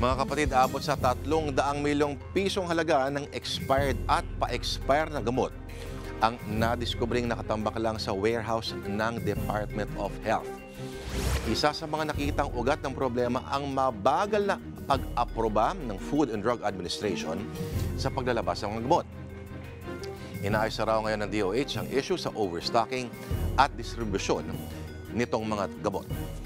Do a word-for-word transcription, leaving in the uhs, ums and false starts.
Mga kapatid, abot sa tatlong daang milyong pisong halaga ng expired at pa-expire na gamot ang nadiskubring nakatambak lang sa warehouse ng Department of Health. Isa sa mga nakikitang ugat ng problema ang mabagal na pag-aproba ng Food and Drug Administration sa paglalabas ng mga gamot. Inaayos na raw ngayon ng D O H ang issue sa overstocking at distribusyon nitong mga gamot.